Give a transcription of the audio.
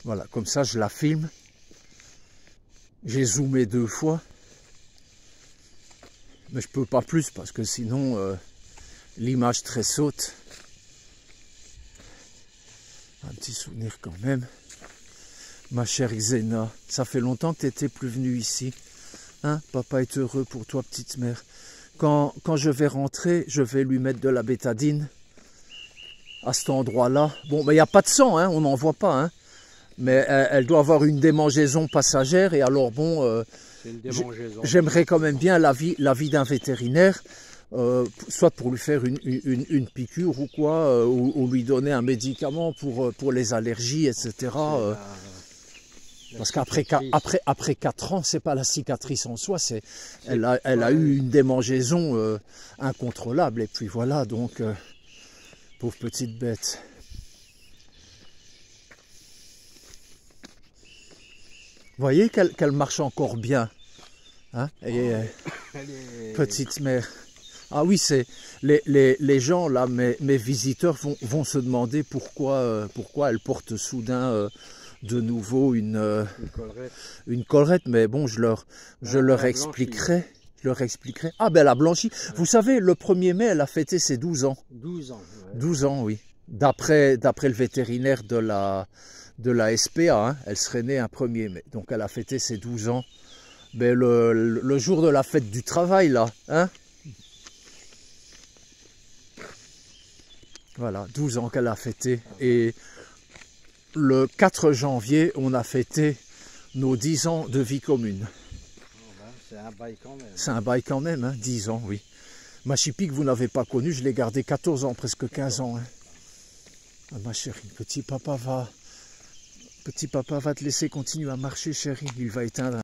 Voilà, comme ça je la filme. J'ai zoomé 2 fois. Mais je peux pas plus parce que sinon l'image tressaute. Un petit souvenir quand même. Ma chère Xena, ça fait longtemps que tu n'étais plus venue ici. Hein? Papa est heureux pour toi, petite mère. Quand je vais rentrer, je vais lui mettre de la bétadine à cet endroit-là. Bon, mais il n'y a pas de sang, hein, on n'en voit pas. Hein. Mais elle doit avoir une démangeaison passagère. Et alors, bon, j'aimerais quand même bien l'avis d'un vétérinaire. Soit pour lui faire une piqûre ou quoi, ou lui donner un médicament pour les allergies, etc. Parce qu'après 4 ans, c'est pas la cicatrice en soi, elle a eu une démangeaison incontrôlable. Et puis voilà, donc, pauvre petite bête. Vous voyez qu'elle marche encore bien. Hein? Et, petite mère. Ah oui, c'est les gens, là, mes visiteurs vont se demander pourquoi elle porte soudain de nouveau une collerette. Mais bon, je leur expliquerai. Ah ben elle a blanchi. Ouais. Vous savez, le 1er mai, elle a fêté ses 12 ans. 12 ans. Ouais. 12 ans, oui. D'après le vétérinaire de la SPA, hein, elle serait née un 1er mai. Donc elle a fêté ses 12 ans. Mais le jour de la fête du travail, là, hein. Voilà, 12 ans qu'elle a fêté. Et le 4 janvier, on a fêté nos 10 ans de vie commune. C'est un bail quand même. C'est un bail quand même, hein, 10 ans, oui. Ma Chippy que vous n'avez pas connue, je l'ai gardée 14 ans, presque 15 ans. Hein. Ah, ma chérie, petit papa va te laisser continuer à marcher, chérie. Il va éteindre.